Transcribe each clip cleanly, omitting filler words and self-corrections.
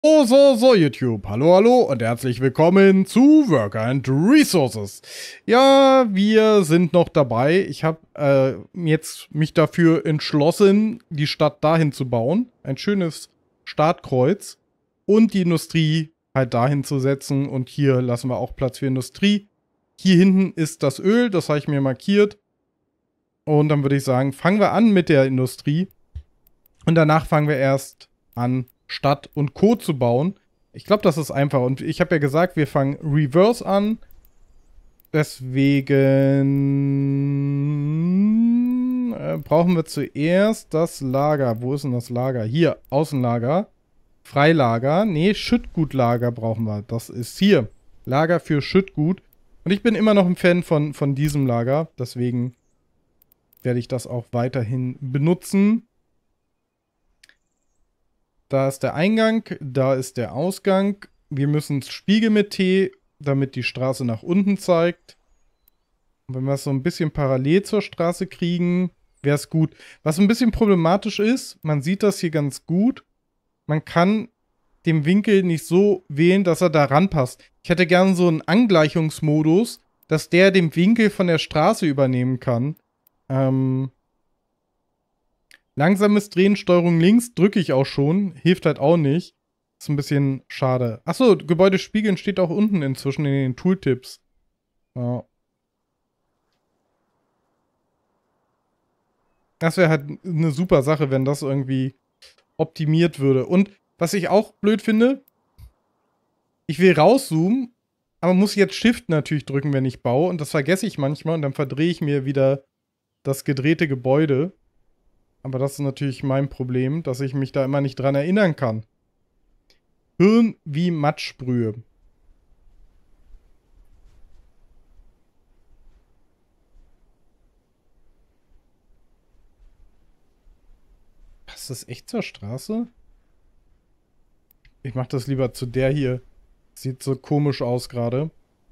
So, YouTube. Hallo, hallo und herzlich willkommen zu Work and Resources. Ja, wir sind noch dabei. Ich habe jetzt mich dafür entschlossen, die Stadt dahin zu bauen. Ein schönes Startkreuz. Und die Industrie halt dahin zu setzen. Und hier lassen wir auch Platz für Industrie. Hier hinten ist das Öl, das habe ich mir markiert. Und dann würde ich sagen, fangen wir an mit der Industrie. Und danach fangen wir erst an, Stadt und Co. zu bauen. Ich glaube, das ist einfach. Und ich habe ja gesagt, wir fangen Reverse an. Deswegen brauchen wir zuerst das Lager. Wo ist denn das Lager? Hier, Außenlager. Freilager. Nee, Schüttgutlager brauchen wir. Das ist hier. Lager für Schüttgut. Und ich bin immer noch ein Fan von diesem Lager. Deswegen werde ich das auch weiterhin benutzen. Da ist der Eingang, da ist der Ausgang. Wir müssen spiegeln mit T, damit die Straße nach unten zeigt. Und wenn wir es so ein bisschen parallel zur Straße kriegen, wäre es gut. Was ein bisschen problematisch ist, man sieht das hier ganz gut. Man kann den Winkel nicht so wählen, dass er da ranpasst. Ich hätte gerne so einen Angleichungsmodus, dass der den Winkel von der Straße übernehmen kann. Langsames Drehen, Steuerung links, drücke ich auch schon. Hilft halt auch nicht. Ist ein bisschen schade. Achso, Gebäude spiegeln steht auch unten inzwischen in den Tooltips. Ja. Das wäre halt eine super Sache, wenn das irgendwie optimiert würde. Und was ich auch blöd finde, ich will rauszoomen, aber muss jetzt Shift natürlich drücken, wenn ich baue. Und das vergesse ich manchmal und dann verdrehe ich mir wieder das gedrehte Gebäude. Aber das ist natürlich mein Problem, dass ich mich da immer nicht dran erinnern kann. Hirn wie Matschbrühe. Passt das echt zur Straße? Ich mach das lieber zu der hier. Sieht so komisch aus gerade.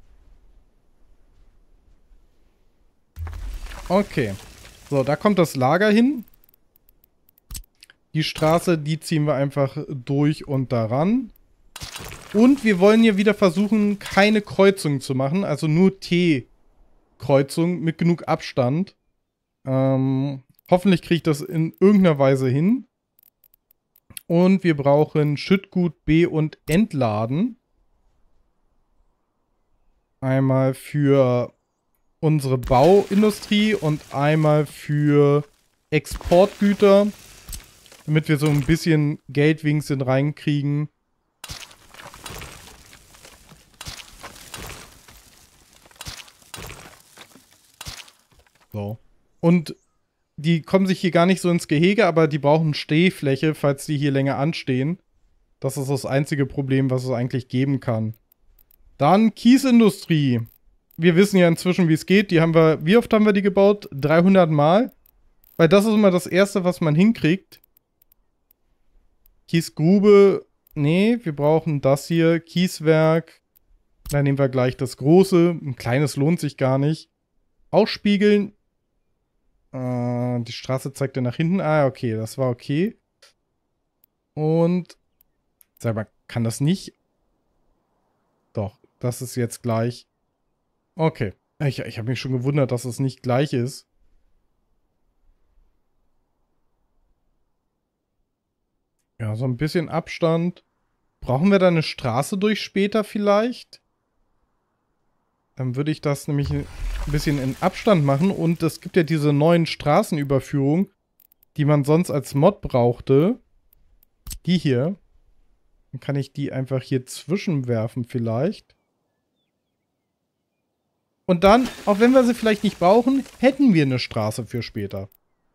Okay. So, da kommt das Lager hin. Die Straße, die ziehen wir einfach durch und daran. Und wir wollen hier wieder versuchen, keine Kreuzung zu machen. Also nur T-Kreuzung mit genug Abstand. Hoffentlich kriege ich das in irgendeiner Weise hin. Und wir brauchen Schüttgut, B und Entladen. Einmal für unsere Bauindustrie und einmal für Exportgüter. Damit wir so ein bisschen Geldwinseln reinkriegen. So. Und die kommen sich hier gar nicht so ins Gehege, aber die brauchen Stehfläche, falls die hier länger anstehen. Das ist das einzige Problem, was es eigentlich geben kann. Dann Kiesindustrie. Wir wissen ja inzwischen, wie es geht. Die haben wir, wie oft haben wir die gebaut? 300 Mal. Weil das ist immer das Erste, was man hinkriegt. Kiesgrube, nee, wir brauchen das hier. Kieswerk, dann nehmen wir gleich das große. Ein kleines lohnt sich gar nicht. Ausspiegeln. Die Straße zeigt ja nach hinten. Ah, okay, das war okay. Und, sag mal, kann das nicht? Doch, das ist jetzt gleich. Okay, ich habe mich schon gewundert, dass es nicht gleich ist. Ja, so ein bisschen Abstand. Brauchen wir da eine Straße durch später vielleicht? Dann würde ich das nämlich ein bisschen in Abstand machen. Und es gibt ja diese neuen Straßenüberführungen, die man sonst als Mod brauchte. Die hier. Dann kann ich die einfach hier zwischenwerfen vielleicht. Und dann, auch wenn wir sie vielleicht nicht brauchen, hätten wir eine Straße für später.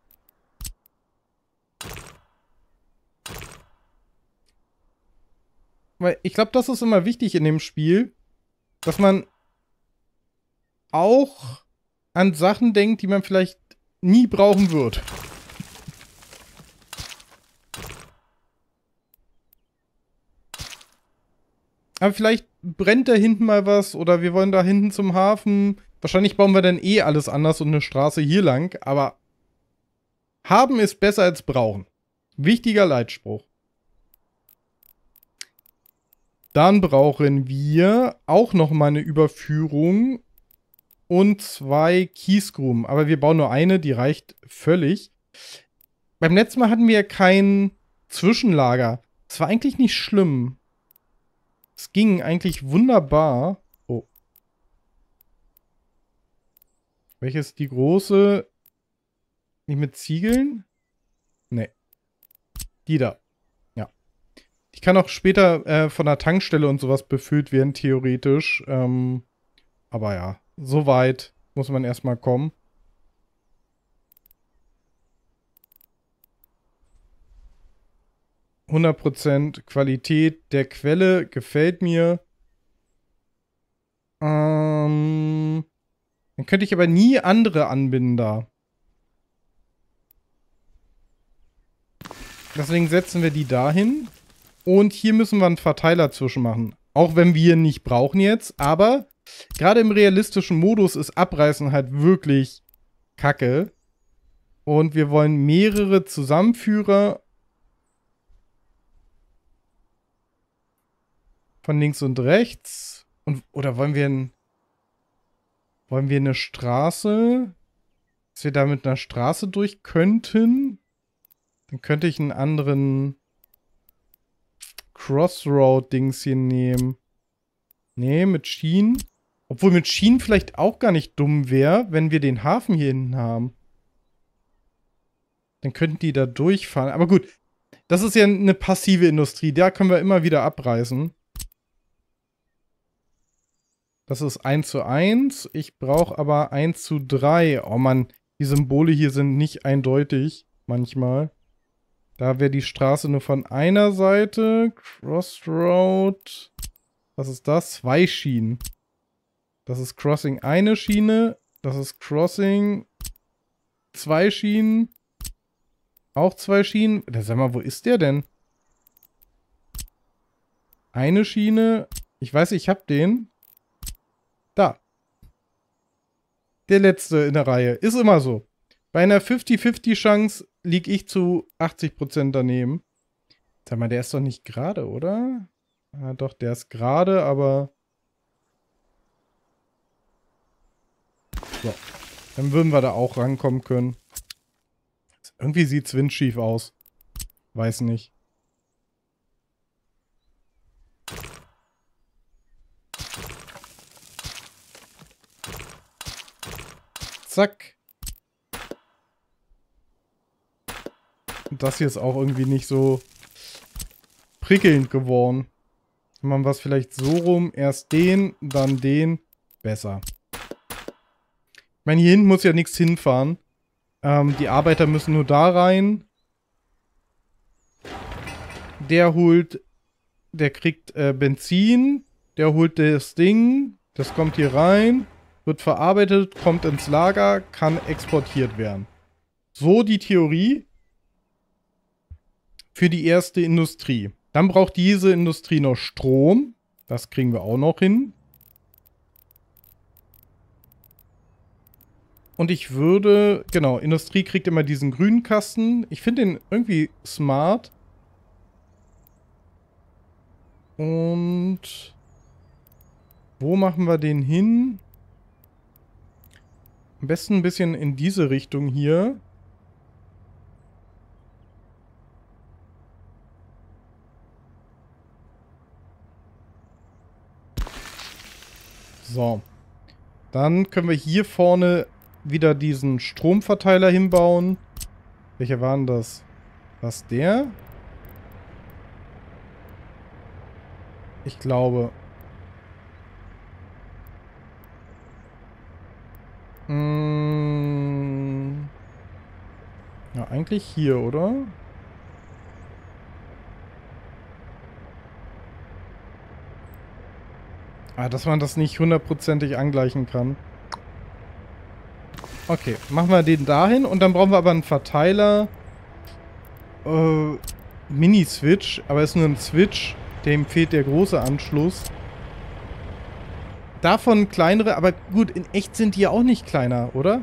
Weil ich glaube, das ist immer wichtig in dem Spiel, dass man auch an Sachen denkt, die man vielleicht nie brauchen wird. Aber vielleicht brennt da hinten mal was oder wir wollen da hinten zum Hafen. Wahrscheinlich bauen wir dann eh alles anders und eine Straße hier lang. Aber haben ist besser als brauchen. Wichtiger Leitspruch. Dann brauchen wir auch noch mal eine Überführung und 2 Kiesgruben. Aber wir bauen nur eine, die reicht völlig. Beim letzten Mal hatten wir kein Zwischenlager. Das war eigentlich nicht schlimm. Es ging eigentlich wunderbar. Oh. Welches ist die große? Nicht mit Ziegeln? Nee. Die da. Ja. Die kann auch später von der Tankstelle und sowas befüllt werden, theoretisch. Aber ja, so weit muss man erstmal kommen. %, Qualität der Quelle gefällt mir. Dann könnte ich aber nie andere anbinden da. Deswegen setzen wir die dahin. Und hier müssen wir einen Verteiler zwischen machen. Auch wenn wir ihn nicht brauchen jetzt. Aber gerade im realistischen Modus ist Abreißen halt wirklich kacke. Und wir wollen mehrere Zusammenführer von links und rechts. Oder wollen wir eine Straße? Dass wir da mit einer Straße durch könnten? Dann könnte ich einen anderen Crossroad-Dings hier nehmen. Nee, mit Schienen. Obwohl mit Schienen vielleicht auch gar nicht dumm wäre, wenn wir den Hafen hier hinten haben. Dann könnten die da durchfahren. Aber gut, das ist ja eine passive Industrie. Da können wir immer wieder abreißen. Das ist 1:1. Ich brauche aber 1:3. Oh Mann, die Symbole hier sind nicht eindeutig. Manchmal. Da wäre die Straße nur von einer Seite. Crossroad. Was ist das? 2 Schienen. Das ist Crossing eine Schiene. Das ist Crossing 2 Schienen. Auch 2 Schienen. Sag mal, wo ist der denn? Eine Schiene. Ich weiß, ich hab den. Da. Der letzte in der Reihe. Ist immer so. Bei einer 50-50 Chance liege ich zu 80% daneben. Sag mal, der ist doch nicht gerade, oder? Ah, doch, der ist gerade, aber... So. Dann würden wir da auch rankommen können. Irgendwie sieht's windschief aus. Weiß nicht. Zack. Und das hier ist auch irgendwie nicht so prickelnd geworden. Wenn man was vielleicht so rum, erst den, dann den, besser. Ich meine, hier hinten muss ja nichts hinfahren. Die Arbeiter müssen nur da rein. Der kriegt Benzin. Der holt das Ding. Das kommt hier rein. Wird verarbeitet, kommt ins Lager, kann exportiert werden. So die Theorie für die erste Industrie. Dann braucht diese Industrie noch Strom. Das kriegen wir auch noch hin. Und ich würde, genau, Industrie kriegt immer diesen grünen Kasten. Ich finde den irgendwie smart. Und wo machen wir den hin? Am besten ein bisschen in diese Richtung hier. So. Dann können wir hier vorne wieder diesen Stromverteiler hinbauen. Welcher war denn das? Was der? Ich glaube. Ja, eigentlich hier, oder? Ah, dass man das nicht hundertprozentig angleichen kann. Okay, machen wir den dahin und dann brauchen wir aber einen Verteiler. Mini-Switch, aber ist nur ein Switch. Dem fehlt der große Anschluss. Davon kleinere, aber gut, in echt sind die ja auch nicht kleiner, oder?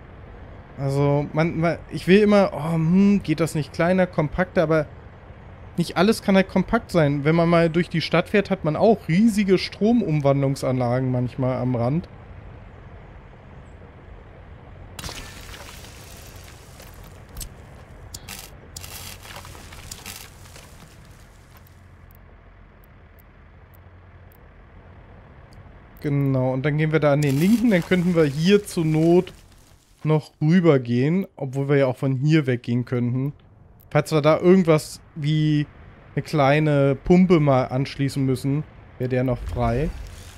Also, ich will immer, geht das nicht kleiner, kompakter, aber nicht alles kann halt kompakt sein. Wenn man mal durch die Stadt fährt, hat man auch riesige Stromumwandlungsanlagen manchmal am Rand. Genau, und dann gehen wir da an den linken, dann könnten wir hier zur Not noch rüber gehen, obwohl wir ja auch von hier weggehen könnten. Falls wir da irgendwas wie eine kleine Pumpe mal anschließen müssen, wäre der noch frei.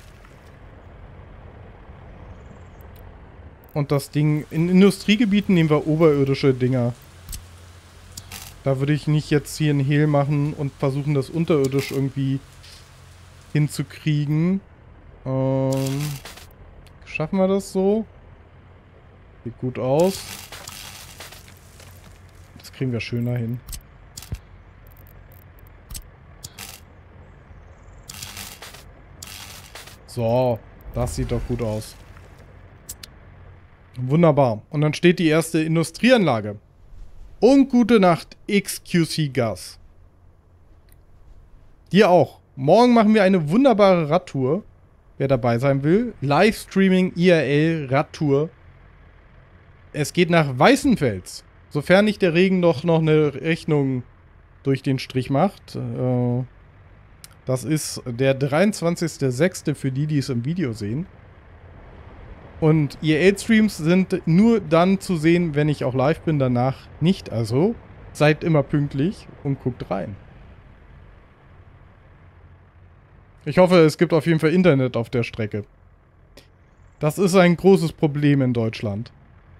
Und das Ding, in Industriegebieten nehmen wir oberirdische Dinger. Da würde ich nicht jetzt hier einen Hehl machen und versuchen, das unterirdisch irgendwie hinzukriegen. Schaffen wir das so? Sieht gut aus. Das kriegen wir schöner hin. So, das sieht doch gut aus. Wunderbar. Und dann steht die erste Industrieanlage. Und gute Nacht, XQC Gas. Dir auch. Morgen machen wir eine wunderbare Radtour. Wer dabei sein will. Livestreaming IRL Radtour. Es geht nach Weißenfels. Sofern nicht der Regen noch eine Rechnung durch den Strich macht. Das ist der 23.06. für die, die es im Video sehen. Und IRL-Streams sind nur dann zu sehen, wenn ich auch live bin, danach nicht. Also seid immer pünktlich und guckt rein. Ich hoffe, es gibt auf jeden Fall Internet auf der Strecke. Das ist ein großes Problem in Deutschland.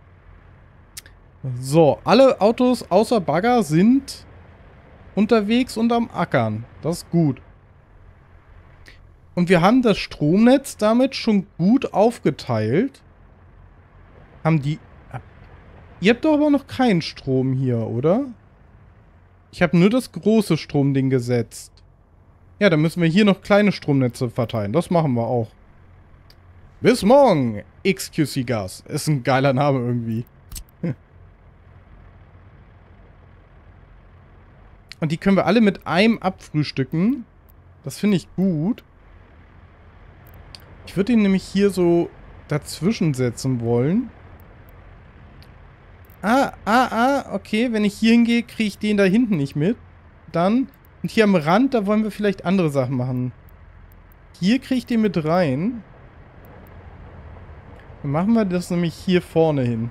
So, alle Autos außer Bagger sind unterwegs und am Ackern. Das ist gut. Und wir haben das Stromnetz damit schon gut aufgeteilt. Ihr habt doch aber noch keinen Strom hier, oder? Ich habe nur das große Stromding gesetzt. Ja, dann müssen wir hier noch kleine Stromnetze verteilen. Das machen wir auch. Bis morgen, XQC Gas. Ist ein geiler Name irgendwie. Und die können wir alle mit einem abfrühstücken. Das finde ich gut. Ich würde ihn nämlich hier so dazwischen setzen wollen. Okay. Wenn ich hier hingehe, kriege ich den da hinten nicht mit. Dann... Und hier am Rand, da wollen wir vielleicht andere Sachen machen. Hier kriege ich den mit rein. Dann machen wir das nämlich hier vorne hin.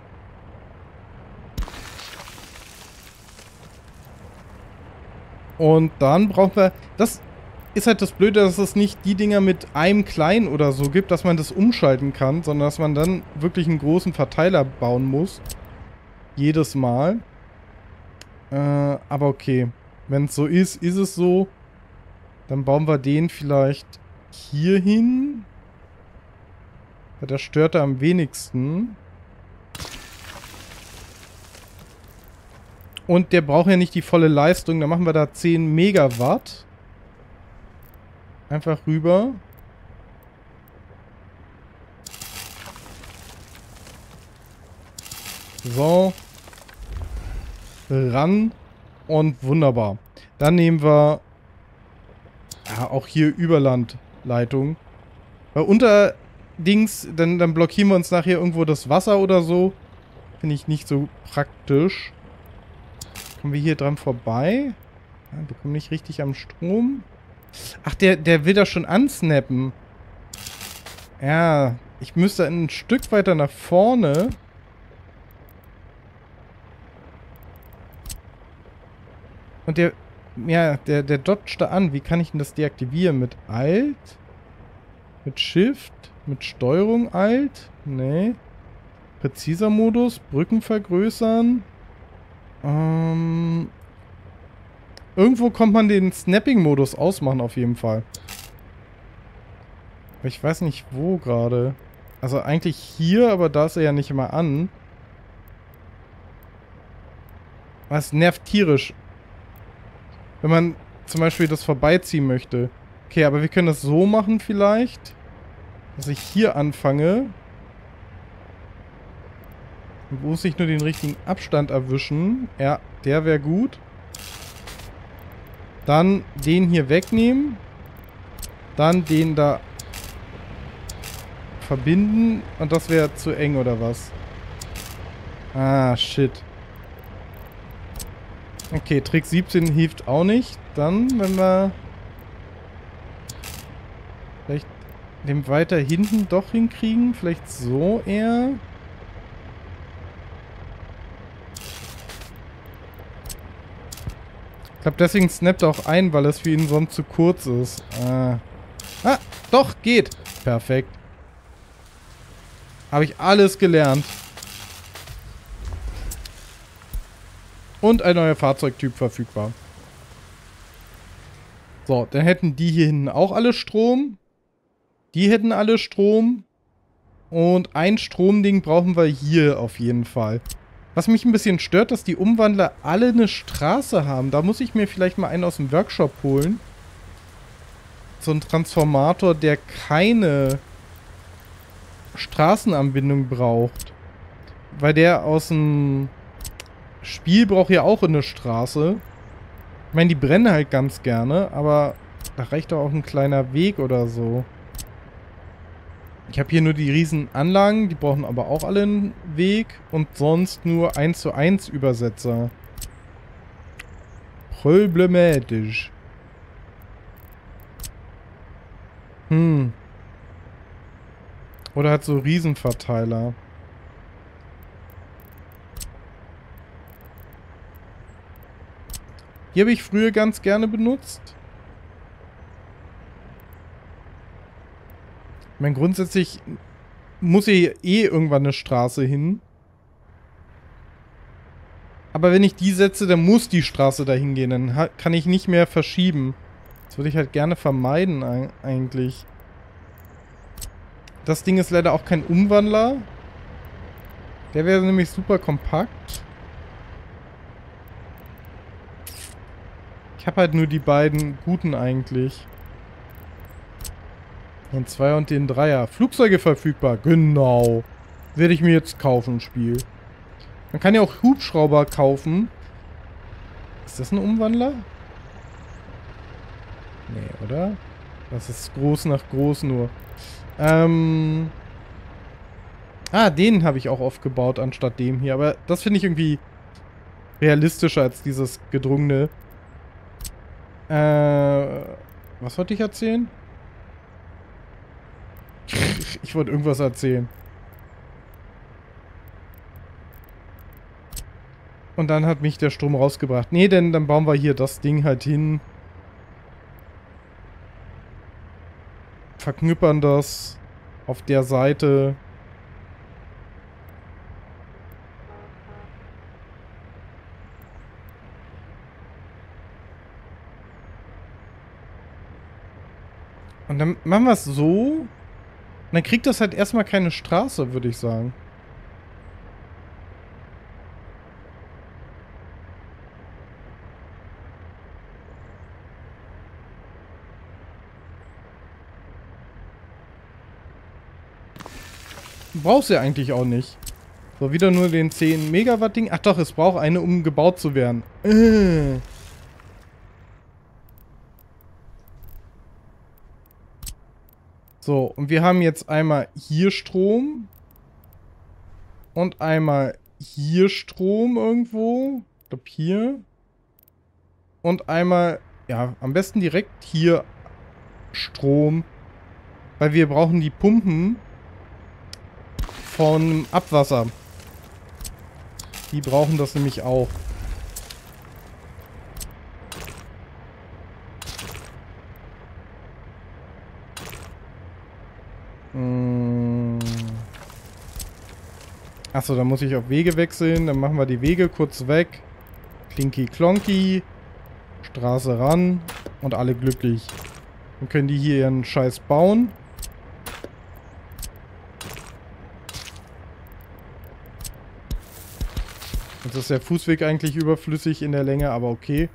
Und dann brauchen wir... Das ist halt das Blöde, dass es nicht die Dinger mit einem kleinen oder so gibt, dass man das umschalten kann, sondern dass man dann wirklich einen großen Verteiler bauen muss. Jedes Mal. Aber okay. Wenn es so ist, ist es so. Dann bauen wir den vielleicht hier hin. Weil das stört er am wenigsten. Und der braucht ja nicht die volle Leistung. Dann machen wir da 10 Megawatt. Einfach rüber. So. Ran. Und wunderbar. Dann nehmen wir ja, auch hier Überlandleitung. Weil unter Dings, dann blockieren wir uns nachher irgendwo das Wasser oder so. Finde ich nicht so praktisch. Kommen wir hier dran vorbei? Ja, wir kommen nicht richtig am Strom. Ach, der will das schon ansnappen. Ja, ich müsste ein Stück weiter nach vorne. Und der dodgt da an. Wie kann ich denn das deaktivieren? Mit Alt? Mit Shift? Mit Steuerung Alt? Nee. Präziser Modus? Brücken vergrößern? Irgendwo kommt man den Snapping-Modus ausmachen auf jeden Fall. Aber ich weiß nicht wo gerade. Also eigentlich hier, aber da ist er ja nicht immer an. Was nervt tierisch. Wenn man zum Beispiel das vorbeiziehen möchte. Okay, aber wir können das so machen vielleicht. Dass ich hier anfange. Und muss ich nur den richtigen Abstand erwischen. Ja, der wäre gut. Dann den hier wegnehmen. Dann den da verbinden. Und das wäre zu eng, oder was? Ah, shit. Okay, Trick 17 hilft auch nicht. Dann, wenn wir vielleicht den weiter hinten doch hinkriegen. Vielleicht so eher. Ich glaube, deswegen snappt er auch ein, weil es für ihn sonst zu kurz ist. Ah, doch, geht. Perfekt. Habe ich alles gelernt. Und ein neuer Fahrzeugtyp verfügbar. So, dann hätten die hier hinten auch alle Strom. Die hätten alle Strom. Und ein Stromding brauchen wir hier auf jeden Fall. Was mich ein bisschen stört, dass die Umwandler alle eine Straße haben. Da muss ich mir vielleicht mal einen aus dem Workshop holen. So ein Transformator, der keine Straßenanbindung braucht. Weil der aus dem Spiel braucht ja auch eine Straße. Ich meine, die brennen halt ganz gerne, aber da reicht doch auch ein kleiner Weg oder so. Ich habe hier nur die riesen Anlagen, die brauchen aber auch alle einen Weg und sonst nur 1:1 Übersetzer. Problematisch. Oder hat so Riesenverteiler. Die habe ich früher ganz gerne benutzt. Ich meine, grundsätzlich muss hier eh irgendwann eine Straße hin. Aber wenn ich die setze, dann muss die Straße dahin gehen. Dann kann ich nicht mehr verschieben. Das würde ich halt gerne vermeiden eigentlich. Das Ding ist leider auch kein Umwandler. Der wäre nämlich super kompakt. Ich habe halt nur die beiden guten eigentlich. Den 2er und den 3er. Flugzeuge verfügbar. Genau. Werde ich mir jetzt kaufen, Spiel. Man kann ja auch Hubschrauber kaufen. Ist das ein Umwandler? Nee, oder? Das ist groß nach groß nur. Den habe ich auch oft gebaut, anstatt dem hier. Aber das finde ich irgendwie realistischer als dieses gedrungene. Was wollte ich erzählen? Ich wollte irgendwas erzählen. Und dann hat mich der Strom rausgebracht. Nee, denn dann bauen wir hier das Ding halt hin. Verknüppern das auf der Seite. Und dann machen wir es so. Und dann kriegt das halt erstmal keine Straße, würde ich sagen. Brauchst du ja eigentlich auch nicht. So, wieder nur den 10 Megawatt Ding. Ach doch, es braucht eine, um gebaut zu werden. So, und wir haben jetzt einmal hier Strom. Und einmal hier Strom irgendwo. Ich glaube hier. Und einmal, ja, am besten direkt hier Strom. Weil wir brauchen die Pumpen von Abwasser. Die brauchen das nämlich auch. Achso, dann muss ich auf Wege wechseln. Dann machen wir die Wege kurz weg. Klinky Klonky. Straße ran. Und alle glücklich. Dann können die hier ihren Scheiß bauen. Jetzt ist der Fußweg eigentlich überflüssig in der Länge, aber okay.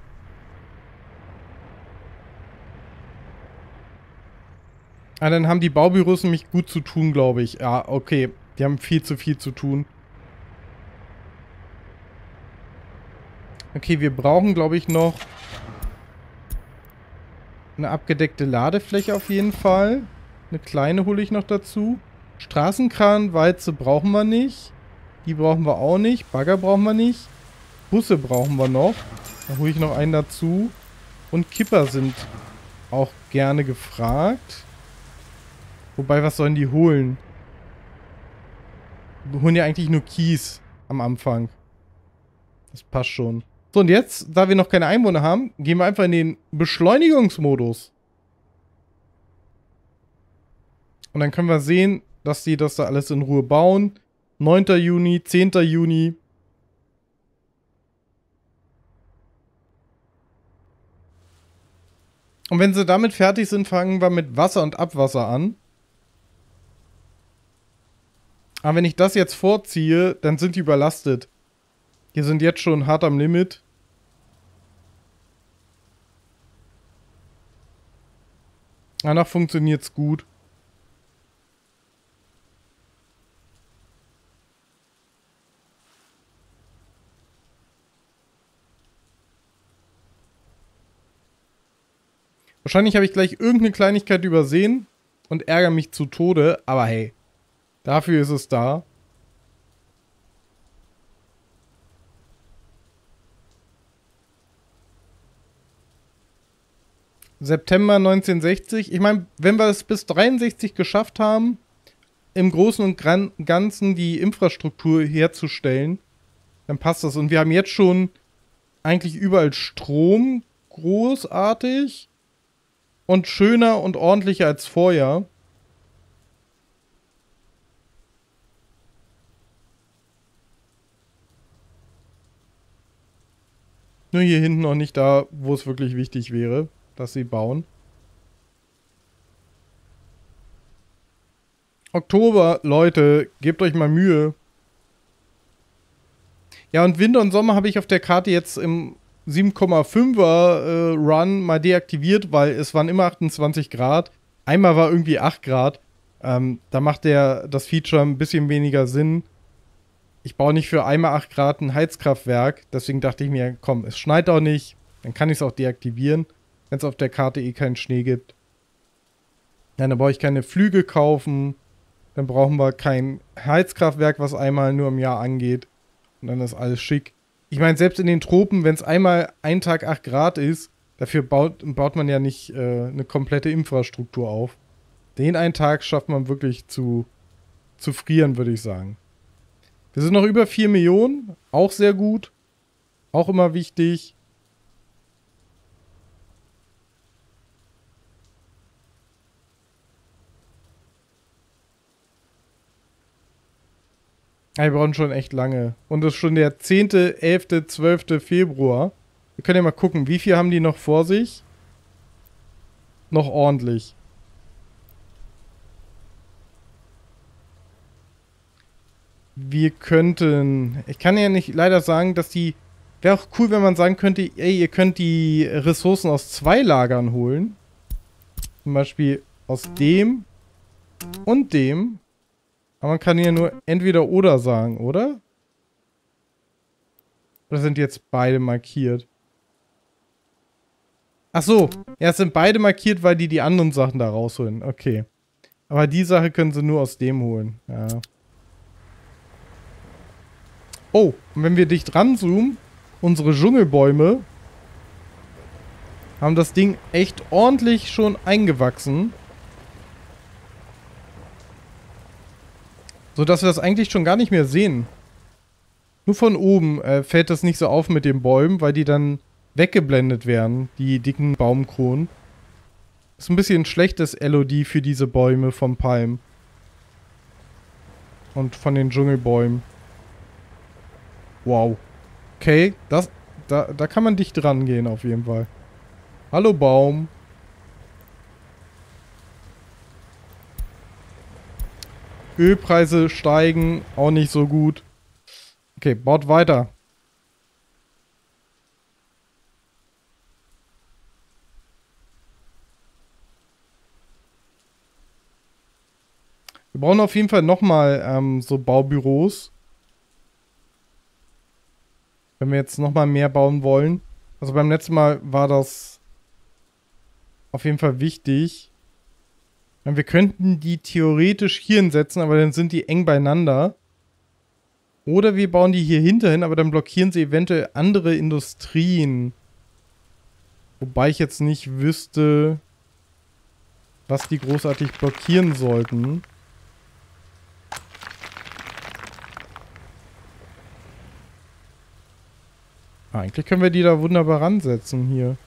Ah, dann haben die Baubüros nämlich gut zu tun, glaube ich. Ja, okay. Die haben viel zu tun. Okay, wir brauchen, glaube ich, noch Eine abgedeckte Ladefläche auf jeden Fall. Eine kleine hole ich noch dazu. Straßenkranwalze brauchen wir nicht. Die brauchen wir auch nicht. Bagger brauchen wir nicht. Busse brauchen wir noch. Da hole ich noch einen dazu. Und Kipper sind auch gerne gefragt. Wobei, was sollen die holen? Wir holen ja eigentlich nur Kies am Anfang. Das passt schon. So, und jetzt, da wir noch keine Einwohner haben, gehen wir einfach in den Beschleunigungsmodus. Und dann können wir sehen, dass die das da alles in Ruhe bauen. 9. Juni, 10. Juni. Und wenn sie damit fertig sind, fangen wir mit Wasser und Abwasser an. Aber wenn ich das jetzt vorziehe, dann sind die überlastet. Die sind jetzt schon hart am Limit. Danach funktioniert es gut. Wahrscheinlich habe ich gleich irgendeine Kleinigkeit übersehen und ärgere mich zu Tode, aber hey, dafür ist es da. September 1960. Ich meine, wenn wir es bis 63 geschafft haben, im Großen und Ganzen die Infrastruktur herzustellen, dann passt das. Und wir haben jetzt schon eigentlich überall Strom. Großartig. Und schöner und ordentlicher als vorher. Nur hier hinten noch nicht da, wo es wirklich wichtig wäre, dass sie bauen. Oktober, Leute, gebt euch mal Mühe. Ja, und Winter und Sommer habe ich auf der Karte jetzt im 7,5er Run mal deaktiviert, weil es waren immer 28 Grad. Einmal war irgendwie 8 Grad. Da macht das Feature ein bisschen weniger Sinn. Ich baue nicht für einmal 8 Grad ein Heizkraftwerk. Deswegen dachte ich mir, komm, es schneit auch nicht. Dann kann ich es auch deaktivieren, wenn es auf der Karte eh keinen Schnee gibt. Ja, dann brauche ich keine Flüge kaufen. Dann brauchen wir kein Heizkraftwerk, was einmal nur im Jahr angeht. Und dann ist alles schick. Ich meine, selbst in den Tropen, wenn es einmal ein Tag 8 Grad ist, dafür baut man ja nicht eine komplette Infrastruktur auf. Den einen Tag schafft man wirklich zu frieren, würde ich sagen. Wir sind noch über 4 Millionen. Auch sehr gut. Auch immer wichtig. Ja, wir brauchen schon echt lange. Und es ist schon der 10., 11., 12. Februar. Wir können ja mal gucken, wie viel haben die noch vor sich? Noch ordentlich. Wir könnten... Ich kann ja nicht leider sagen, dass die... Wäre auch cool, wenn man sagen könnte, ey, ihr könnt die Ressourcen aus 2 Lagern holen. Zum Beispiel aus dem und dem. Aber man kann hier nur entweder oder sagen, oder? Oder sind jetzt beide markiert? Ach so, ja, es sind beide markiert, weil die anderen Sachen da rausholen. Okay. Aber die Sache können sie nur aus dem holen. Ja. Oh, und wenn wir dicht ranzoomen, unsere Dschungelbäume haben das Ding echt ordentlich schon eingewachsen. Sodass wir das eigentlich schon gar nicht mehr sehen. Nur von oben fällt das nicht so auf mit den Bäumen, weil die dann weggeblendet werden, die dicken Baumkronen. Ist ein bisschen ein schlechtes LOD für diese Bäume vom Palm. Und von den Dschungelbäumen. Wow. Okay, da kann man dicht dran gehen auf jeden Fall. Hallo Baum. Ölpreise steigen, auch nicht so gut. Okay, baut weiter. Wir brauchen auf jeden Fall nochmal so Baubüros. Wenn wir jetzt nochmal mehr bauen wollen. Also beim letzten Mal war auf jeden Fall wichtig. Wir könnten die theoretisch hier hinsetzen, aber dann sind die eng beieinander. Oder wir bauen die hier hinterhin, aber dann blockieren sie eventuell andere Industrien. Wobei ich jetzt nicht wüsste, was die großartig blockieren sollten. Eigentlich können wir die da wunderbar ransetzen hier.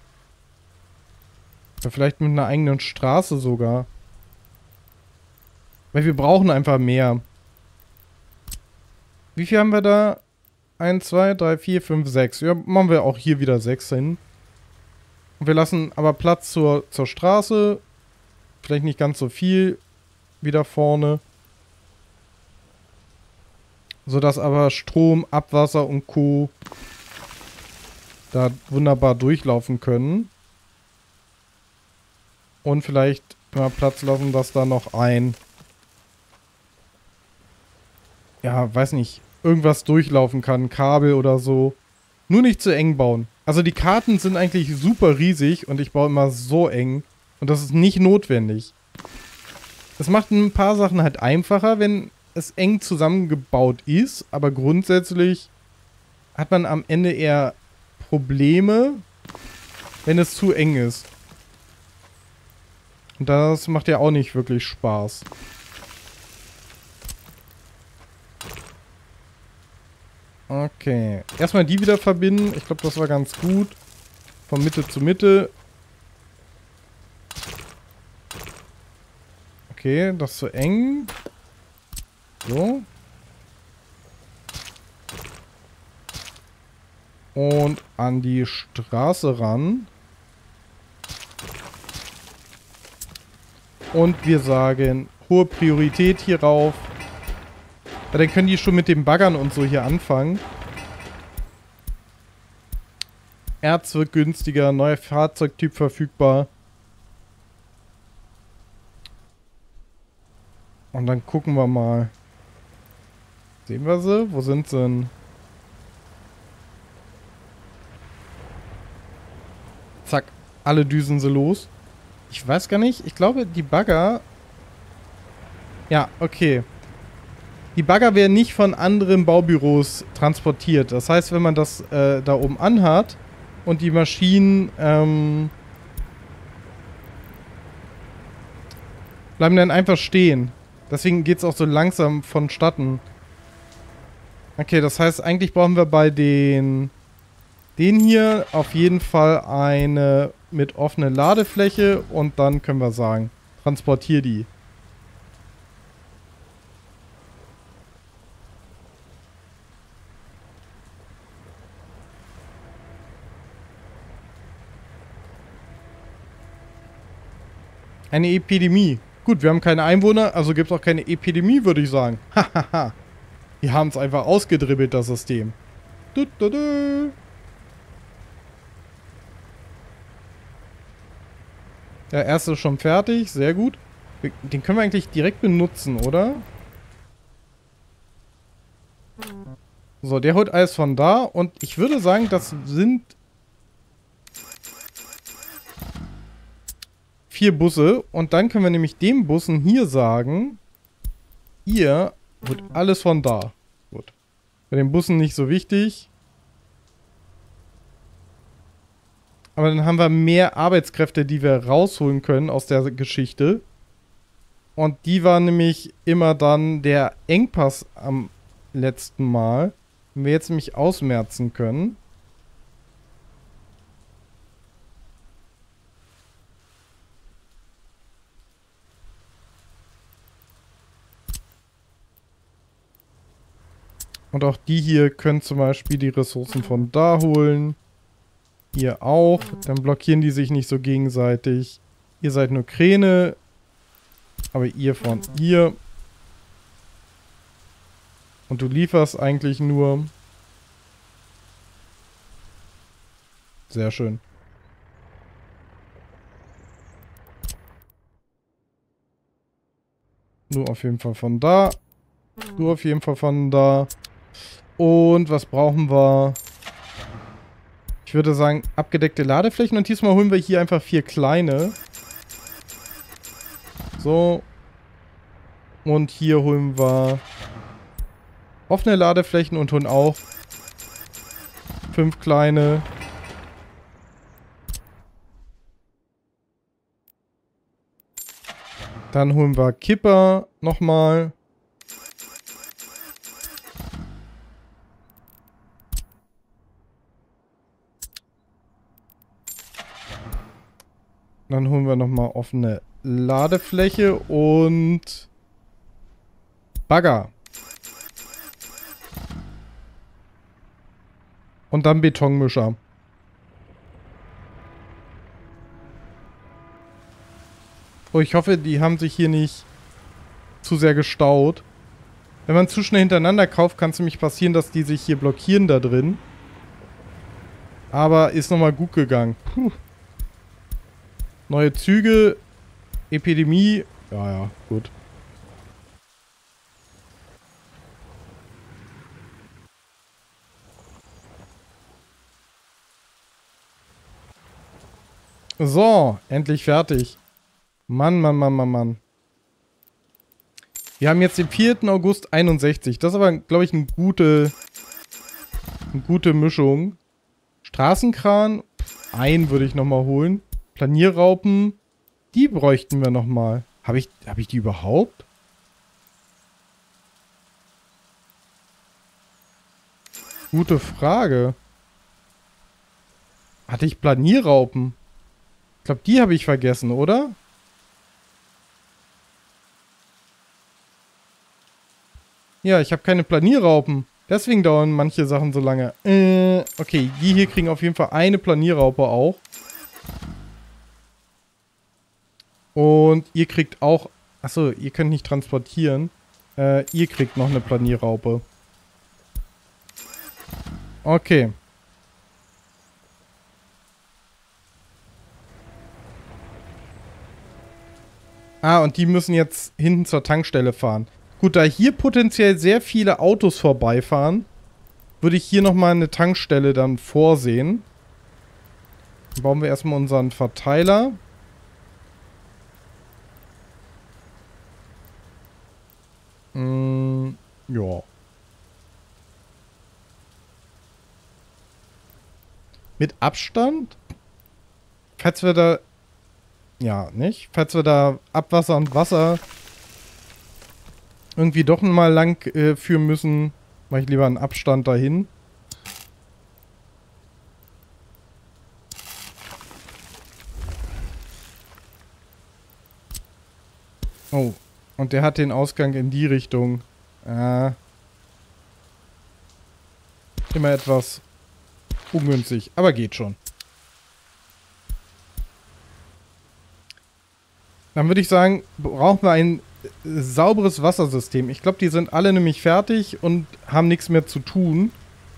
Oder vielleicht mit einer eigenen Straße sogar. Weil wir brauchen einfach mehr. Wie viel haben wir da? 1, 2, 3, 4, 5, 6. Ja, machen wir auch hier wieder 6 hin. Und wir lassen aber Platz zur Straße. Vielleicht nicht ganz so viel wieder vorne. Sodass aber Strom, Abwasser und Co. da wunderbar durchlaufen können. Und vielleicht mal Platz lassen, dass da noch ein... Ja, weiß nicht, irgendwas durchlaufen kann, Kabel oder so. Nur nicht zu eng bauen. Also die Karten sind eigentlich super riesig und ich baue immer so eng. Und das ist nicht notwendig. Das macht ein paar Sachen halt einfacher, wenn es eng zusammengebaut ist. Aber grundsätzlich hat man am Ende eher Probleme, wenn es zu eng ist. Und das macht ja auch nicht wirklich Spaß. Okay. Erstmal die wieder verbinden. Ich glaube, das war ganz gut. Von Mitte zu Mitte. Okay, das ist zu eng. So. Und an die Straße ran. Und wir sagen, hohe Priorität hierauf. Ja, dann können die schon mit dem Baggern und so hier anfangen. Erz wird günstiger, neuer Fahrzeugtyp verfügbar. Und dann gucken wir mal. Sehen wir sie? Wo sind sie denn? Zack, alle düsen sie los. Ich weiß gar nicht, ich glaube die Bagger... Ja, okay. Die Bagger werden nicht von anderen Baubüros transportiert. Das heißt, wenn man das da oben anhat und die Maschinen bleiben dann einfach stehen. Deswegen geht es auch so langsam vonstatten. Okay, das heißt, eigentlich brauchen wir bei den hier auf jeden Fall eine mit offener Ladefläche und dann können wir sagen, transportier die. Eine Epidemie. Gut, wir haben keine Einwohner, also gibt es auch keine Epidemie, würde ich sagen. Hahaha. Wir haben es einfach ausgedribbelt, das System. Du, du, du. Der erste ist schon fertig, sehr gut. Den können wir eigentlich direkt benutzen, oder? So, der holt alles von da und ich würde sagen, das sind 4 Busse und dann können wir nämlich den Bussen hier sagen, ihr holt alles von da. Gut. Bei den Bussen nicht so wichtig. Aber dann haben wir mehr Arbeitskräfte, die wir rausholen können aus der Geschichte. Und die war nämlich immer dann der Engpass am letzten Mal. Wenn wir jetzt nämlich ausmerzen können. Und auch die hier können zum Beispiel die Ressourcen von da holen. Ihr auch. Dann blockieren die sich nicht so gegenseitig. Ihr seid nur Kräne. Aber ihr von ihr. Und du lieferst eigentlich nur. Sehr schön. Du auf jeden Fall von da. Du auf jeden Fall von da. Und was brauchen wir? Ich würde sagen, abgedeckte Ladeflächen. Und diesmal holen wir hier einfach 4 kleine. So. Und hier holen wir offene Ladeflächen und holen auch 5 kleine. Dann holen wir Kipper nochmal. Dann holen wir nochmal offene Ladefläche und Bagger. Und dann Betonmischer. Oh, ich hoffe, die haben sich hier nicht zu sehr gestaut. Wenn man zu schnell hintereinander kauft, kann es nämlich passieren, dass die sich hier blockieren da drin. Aber ist nochmal gut gegangen. Puh. Neue Züge, Epidemie. Ja, gut. So, endlich fertig. Mann, Mann, Mann, Mann, Mann. Wir haben jetzt den 4. August 61. Das ist aber, glaube ich, eine gute Mischung. Straßenkran. Einen würde ich nochmal holen. Planierraupen. Die bräuchten wir nochmal. Hab ich die überhaupt? Gute Frage. Hatte ich Planierraupen? Ich glaube, die habe ich vergessen, oder? Ja, ich habe keine Planierraupen. Deswegen dauern manche Sachen so lange. Okay, die hier kriegen auf jeden Fall eine Planierraupe auch. Und ihr kriegt auch... Achso, ihr könnt nicht transportieren. Ihr kriegt noch eine Planierraupe. Okay. Ah, und die müssen jetzt hinten zur Tankstelle fahren. Gut, da hier potenziell sehr viele Autos vorbeifahren, würde ich hier nochmal eine Tankstelle dann vorsehen. Dann bauen wir erstmal unseren Verteiler. Ja. Mit Abstand? Falls wir da... Ja, nicht? Falls wir da Abwasser und Wasser irgendwie doch mal lang führen müssen, mache ich lieber einen Abstand dahin. Oh, und der hat den Ausgang in die Richtung. Immer etwas ungünstig, aber geht schon. Dann würde ich sagen, brauchen wir ein sauberes Wassersystem. Ich glaube, die sind alle nämlich fertig und haben nichts mehr zu tun.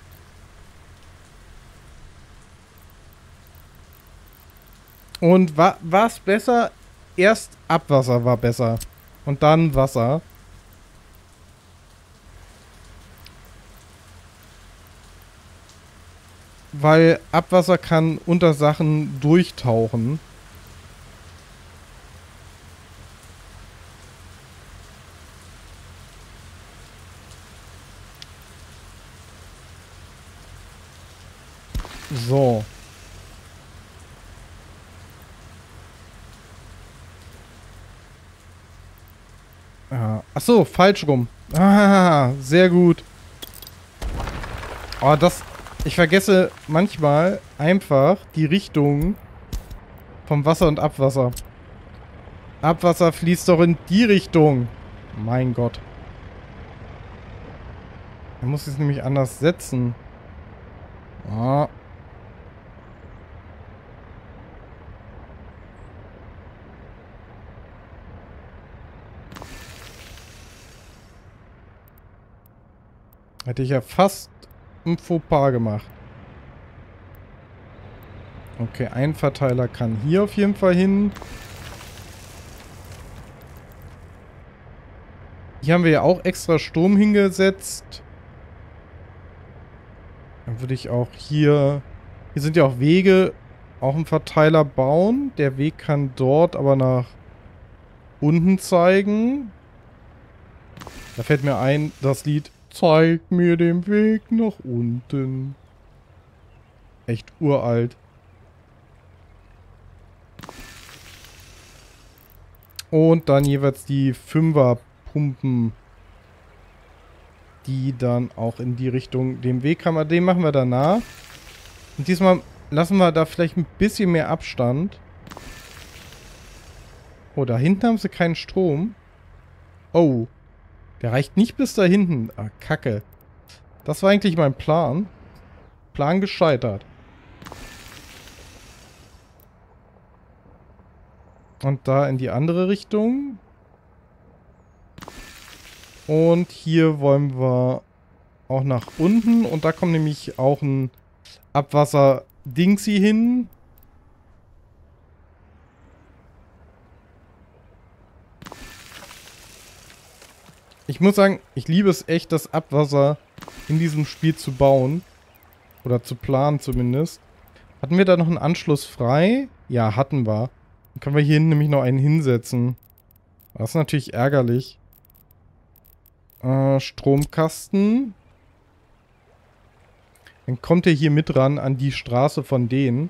Und war es besser? Erst Abwasser war besser. Und dann Wasser. Weil Abwasser kann unter Sachen durchtauchen. So. Ja. Achso, falsch rum. Ah, sehr gut. Oh, ich vergesse manchmal einfach die Richtung vom Wasser und Abwasser. Abwasser fließt doch in die Richtung. Mein Gott. Man muss es nämlich anders setzen. Oh. Hätte ich ja fast ein Fauxpas gemacht. Okay, ein Verteiler kann hier auf jeden Fall hin. Hier haben wir ja auch extra Strom hingesetzt. Dann würde ich auch hier Hier sind ja auch Wege. Auch einen Verteiler bauen. Der Weg kann dort aber nach unten zeigen. Da fällt mir ein, das Lied Zeig mir den Weg nach unten. Echt uralt. Und dann jeweils die Fünferpumpen, die dann auch in die Richtung den Weg haben. Den machen wir danach. Und diesmal lassen wir da vielleicht ein bisschen mehr Abstand. Oh, da hinten haben sie keinen Strom. Oh. Der reicht nicht bis da hinten. Ah, Kacke. Das war eigentlich mein Plan. Plan gescheitert. Und da in die andere Richtung. Und hier wollen wir auch nach unten. Und da kommt nämlich auch ein Abwasser-Dingsy hin. Ich muss sagen, ich liebe es echt, das Abwasser in diesem Spiel zu bauen. Oder zu planen zumindest. Hatten wir da noch einen Anschluss frei? Ja, hatten wir. Dann können wir hier hinten nämlich noch einen hinsetzen. Das ist natürlich ärgerlich. Stromkasten. Dann kommt er hier mit ran an die Straße von denen.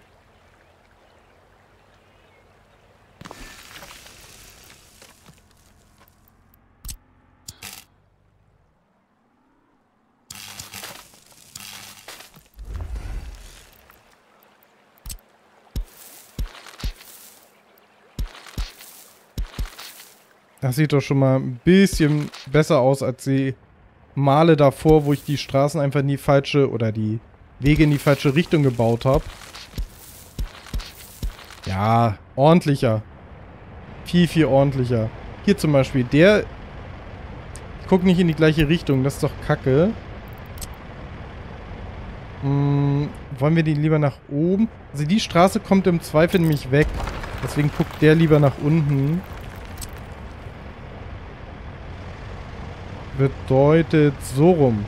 Das sieht doch schon mal ein bisschen besser aus als die Male davor, wo ich die Straßen einfach in die falsche, oder die Wege in die falsche Richtung gebaut habe. Ja, ordentlicher. Viel, viel ordentlicher. Hier zum Beispiel, der guckt nicht in die gleiche Richtung, das ist doch kacke. Wollen wir die lieber nach oben? Also die Straße kommt im Zweifel nämlich weg. Deswegen guckt der lieber nach unten. Bedeutet so rum.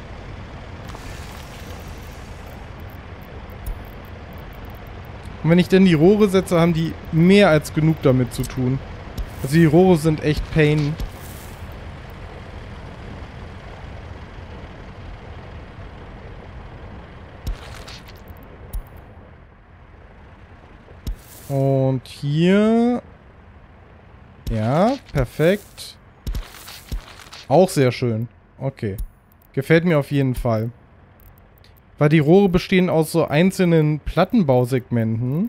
Und wenn ich denn die Rohre setze, haben die mehr als genug damit zu tun. Also die Rohre sind echt Pain. Und hier. Ja, perfekt. Auch sehr schön. Okay. Gefällt mir auf jeden Fall. Weil die Rohre bestehen aus so einzelnen Plattenbausegmenten.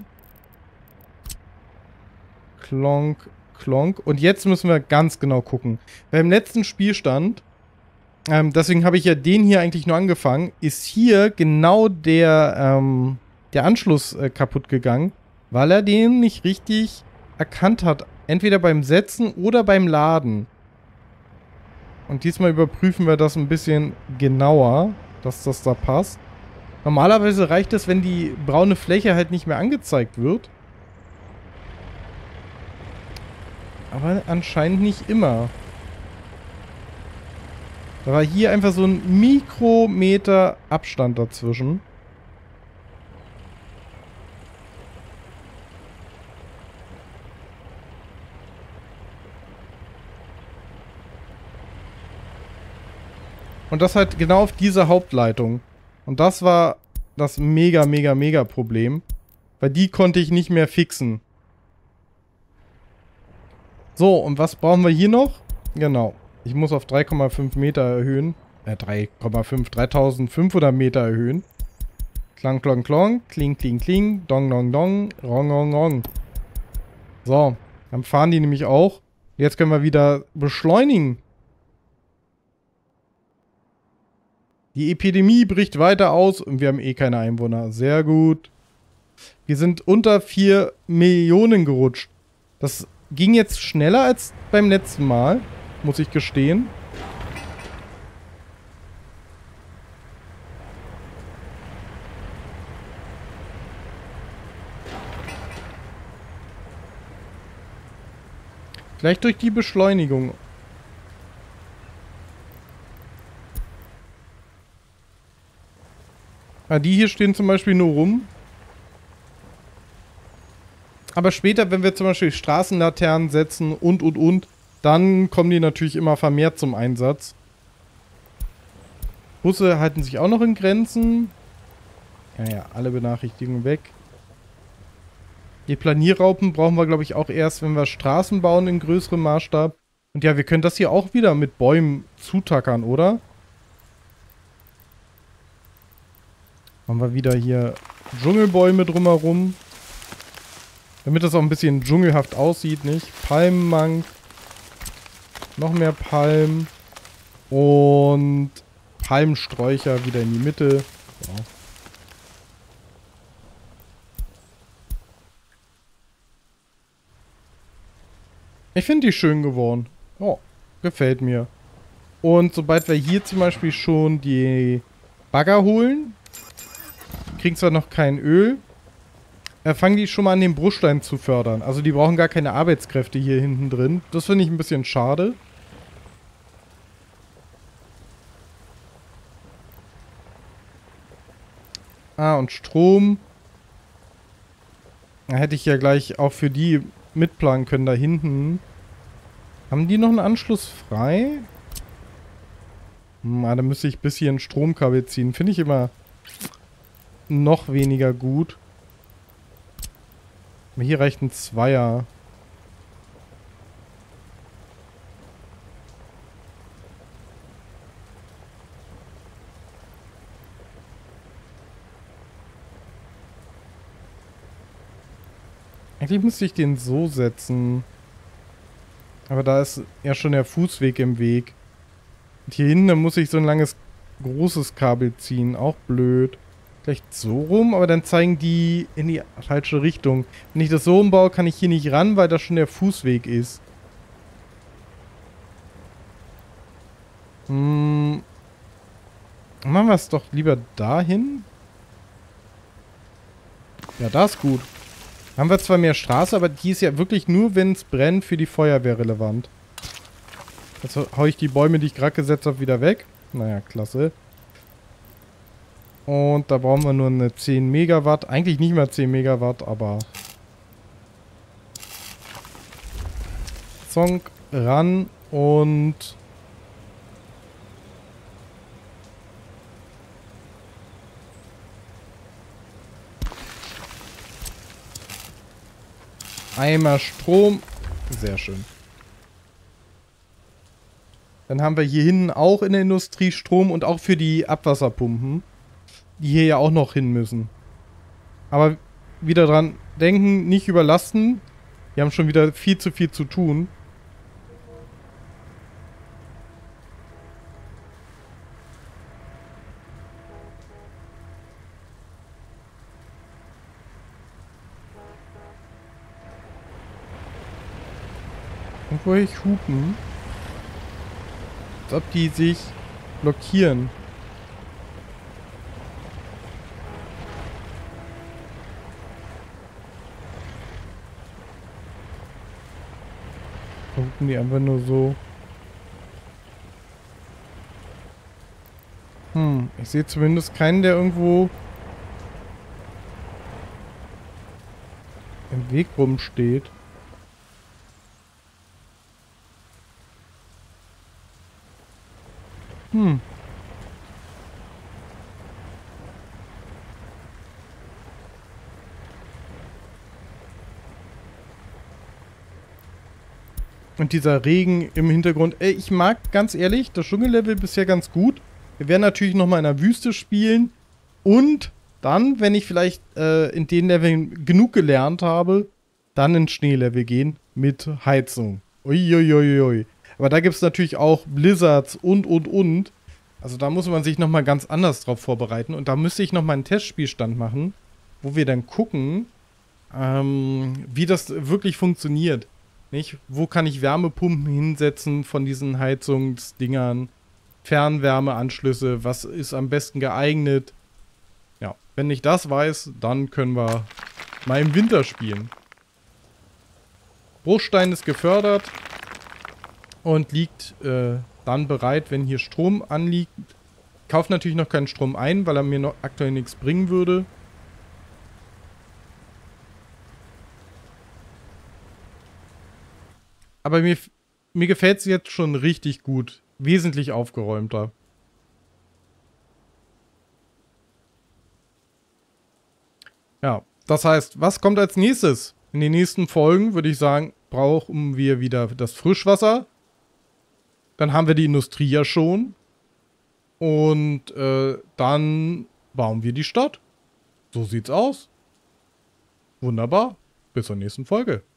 Klonk, klonk. Und jetzt müssen wir ganz genau gucken. Beim letzten Spielstand, deswegen habe ich ja den hier eigentlich nur angefangen, ist hier genau der Anschluss kaputt gegangen, weil er den nicht richtig erkannt hat. Entweder beim Setzen oder beim Laden. Und diesmal überprüfen wir das ein bisschen genauer, dass das da passt. Normalerweise reicht es, wenn die braune Fläche halt nicht mehr angezeigt wird. Aber anscheinend nicht immer. Da war hier einfach so ein Mikrometer Abstand dazwischen. Und das halt genau auf dieser Hauptleitung. Und das war das mega, mega, mega Problem. Weil die konnte ich nicht mehr fixen. So, und was brauchen wir hier noch? Genau. Ich muss auf 3,5 Meter erhöhen. 3500 Meter erhöhen. Klang, klong, klong. Kling, kling, kling. Dong, dong, dong. Rong, rong, rong. So, dann fahren die nämlich auch. Jetzt können wir wieder beschleunigen. Die Epidemie bricht weiter aus und wir haben eh keine Einwohner. Sehr gut. Wir sind unter 4 Millionen gerutscht. Das ging jetzt schneller als beim letzten Mal, muss ich gestehen. Vielleicht durch die Beschleunigung. Ah, die hier stehen zum Beispiel nur rum. Aber später, wenn wir zum Beispiel Straßenlaternen setzen und, dann kommen die natürlich immer vermehrt zum Einsatz. Busse halten sich auch noch in Grenzen. Ja, alle Benachrichtigungen weg. Die Planierraupen brauchen wir, glaube ich, auch erst, wenn wir Straßen bauen in größerem Maßstab. Und ja, wir können das hier auch wieder mit Bäumen zutackern, oder? Machen wir wieder hier Dschungelbäume drumherum. Damit das auch ein bisschen dschungelhaft aussieht, nicht? Palmenmank. Noch mehr Palmen. Und Palmsträucher wieder in die Mitte. So. Ich finde die schön geworden. Oh, gefällt mir. Und sobald wir hier zum Beispiel schon die Bagger holen, kriegen zwar noch kein Öl, fangen die schon mal an, den Bruchstein zu fördern. Also die brauchen gar keine Arbeitskräfte hier hinten drin. Das finde ich ein bisschen schade. Ah, und Strom. Da hätte ich ja gleich auch für die mitplanen können da hinten. Haben die noch einen Anschluss frei? Da müsste ich ein bisschen Stromkabel ziehen. Finde ich immer noch weniger gut. Aber hier reicht ein Zweier. Eigentlich müsste ich den so setzen. Aber da ist ja schon der Fußweg im Weg. Und hier hinten muss ich so ein langes, großes Kabel ziehen. Auch blöd. Vielleicht so rum, aber dann zeigen die in die falsche Richtung. Wenn ich das so umbaue, kann ich hier nicht ran, weil das schon der Fußweg ist. Machen wir es doch lieber dahin. Ja, das ist gut. Haben wir zwar mehr Straße, aber die ist ja wirklich nur, wenn es brennt, für die Feuerwehr relevant. Jetzt hau ich die Bäume, die ich gerade gesetzt habe, wieder weg. Naja, klasse. Und da brauchen wir nur eine 10 Megawatt. Eigentlich nicht mehr 10 Megawatt, aber... Zonk ran und... Einmal Strom. Sehr schön. Dann haben wir hier hinten auch in der Industrie Strom und auch für die Abwasserpumpen, die hier ja auch noch hin müssen. Aber wieder dran denken, nicht überlasten. Wir haben schon wieder viel zu tun. Und wo ich hupen? Als ob die sich blockieren. Hupen die einfach nur so. Ich sehe zumindest keinen, der irgendwo im Weg rumsteht. Und dieser Regen im Hintergrund. Ich mag ganz ehrlich das Dschungellevel bisher ganz gut. Wir werden natürlich nochmal in der Wüste spielen. Und dann, wenn ich vielleicht in den Leveln genug gelernt habe, dann ins Schneelevel gehen mit Heizung. Uiuiuiui. Aber da gibt es natürlich auch Blizzards und. Also da muss man sich nochmal ganz anders drauf vorbereiten. Und da müsste ich nochmal einen Testspielstand machen, wo wir dann gucken, wie das wirklich funktioniert. Nicht? Wo kann ich Wärmepumpen hinsetzen von diesen Heizungsdingern? Fernwärmeanschlüsse, was ist am besten geeignet? Ja, wenn ich das weiß, dann können wir mal im Winter spielen. Bruchstein ist gefördert und liegt dann bereit, wenn hier Strom anliegt. Ich kaufe natürlich noch keinen Strom ein, weil er mir noch aktuell nichts bringen würde. Aber mir gefällt es jetzt schon richtig gut. Wesentlich aufgeräumter. Ja, das heißt, was kommt als nächstes? In den nächsten Folgen würde ich sagen, brauchen wir wieder das Frischwasser. Dann haben wir die Industrie ja schon. Und dann bauen wir die Stadt. So sieht's aus. Wunderbar. Bis zur nächsten Folge.